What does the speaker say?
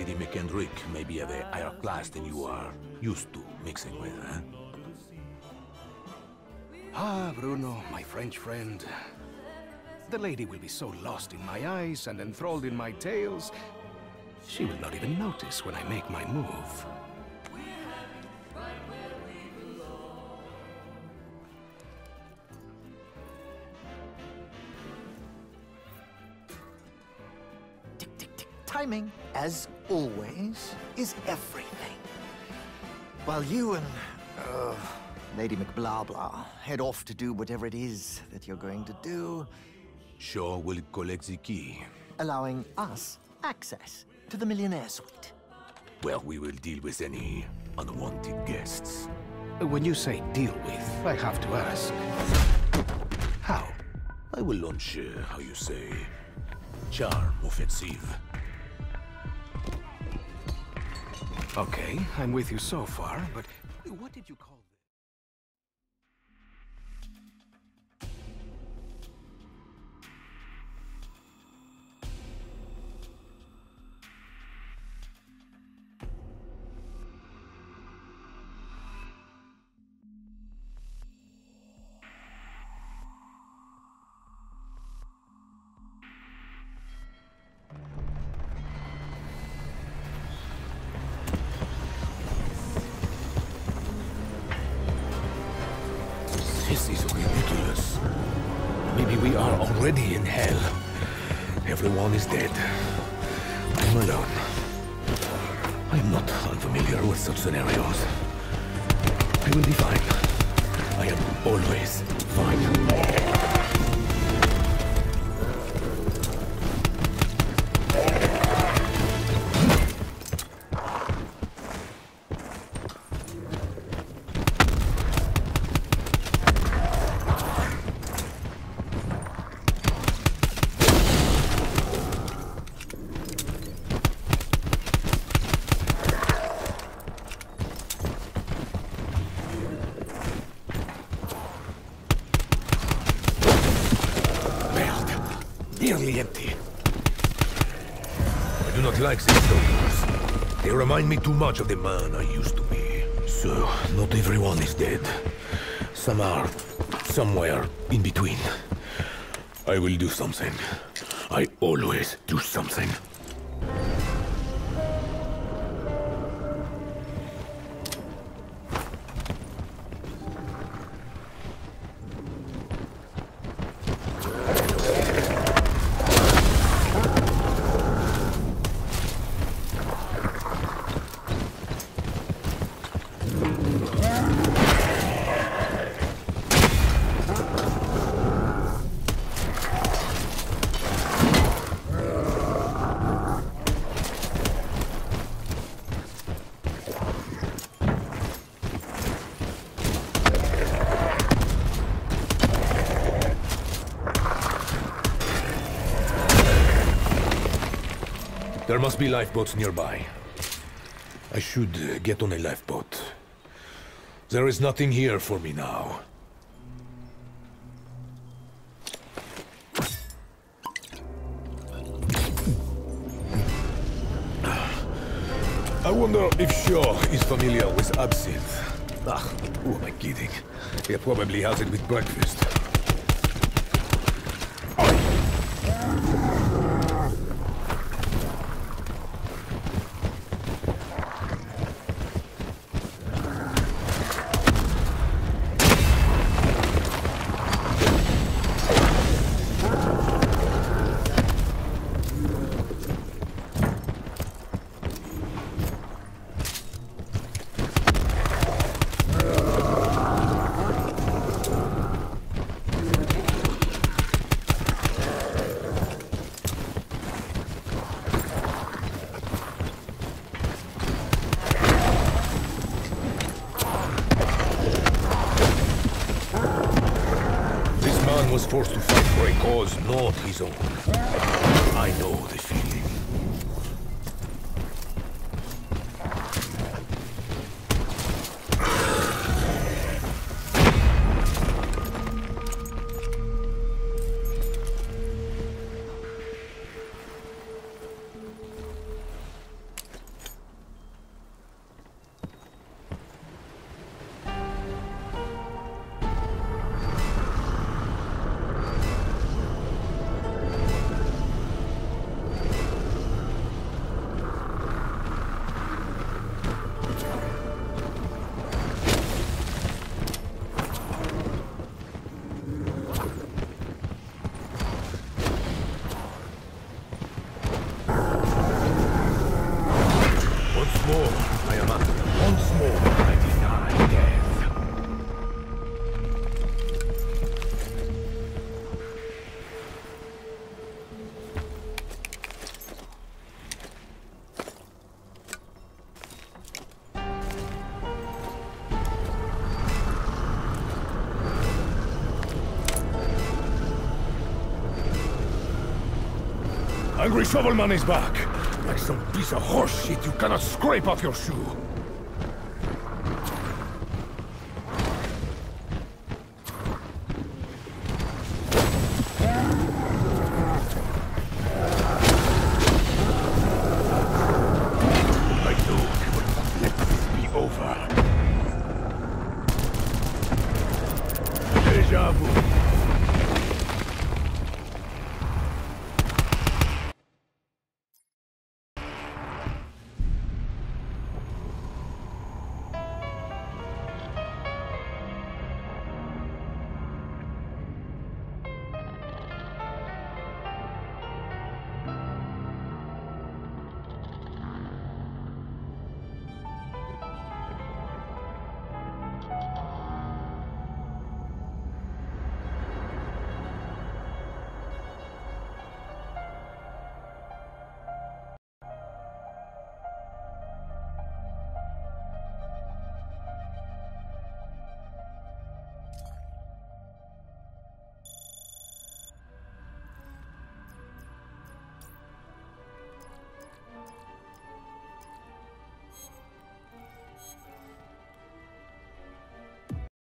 Lady McKendrick may be of a higher class than you are used to mixing with, huh? Ah, Bruno, my French friend. The lady will be so lost in my eyes and enthralled in my tales, she will not even notice when I make my move. Tick, tick, tick. Timing, as always, is everything. While you and, Lady McBlahblah head off to do whatever it is that you're going to do, Shaw will collect the key. allowing us access to the Millionaire Suite. Well, we will deal with any unwanted guests. When you say deal with, I have to ask. How? I will launch, how you say, charm offensive. Okay, I'm with you so far, but what did you call this? This is ridiculous. Maybe we are already in hell. Everyone is dead. I'm alone. I'm not unfamiliar with such scenarios. I will be fine. I am always fine. Nearly empty. I do not like these Stokers. They remind me too much of the man I used to be. So, not everyone is dead. Some are somewhere in between. I will do something. I always do something. There must be lifeboats nearby. I should get on a lifeboat. There is nothing here for me now. I wonder if Shaw is familiar with absinthe. Who am I kidding? He probably has it with breakfast. Was forced to fight for a cause not his own. I know the feeling. Once more, I am under. Once more, I deny death. Angry Shovelman is back! Like some piece of horse shit you cannot scrape off your shoe!